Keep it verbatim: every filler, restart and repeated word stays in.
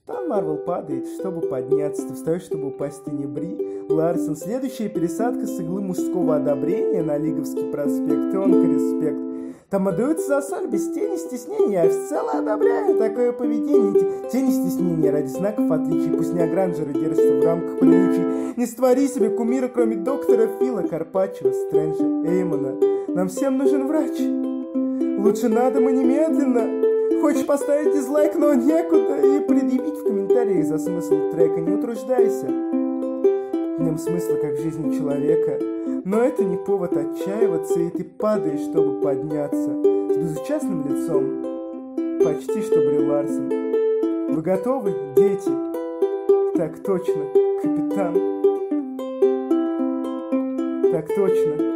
Капитан Марвел падает, чтобы подняться. Ты встаешь, чтобы упасть, ты не Бри Ларсон. Следующая пересадка с иглы мужского одобрения на Лиговский проспект. Тонкий респект. Там отдаются за соль без тени стеснения. Я всецело одобряю такое поведение. Тени стеснения ради знаков отличий. Пусть не агранжеры держатся в рамках приличий. Не створи себе кумира, кроме доктора Фила, Карпачева, Стрэнджа, Эймона. Нам всем нужен врач. Лучше на дом и немедленно. Хочешь поставить дизлайк, но некуда. И предъявить в комментариях за смысл трека. Не утруждайся. В нем смысла, как в жизни человека. Но это не повод отчаиваться, и ты падаешь, чтобы подняться. С безучастным лицом. Почти что Бри Ларсон. Вы готовы, дети? Так точно, капитан. Так точно.